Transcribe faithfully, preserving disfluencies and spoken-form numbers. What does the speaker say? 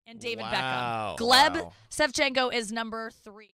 and David Wow. Beckham. Gleb Wow. Savchenko is number three.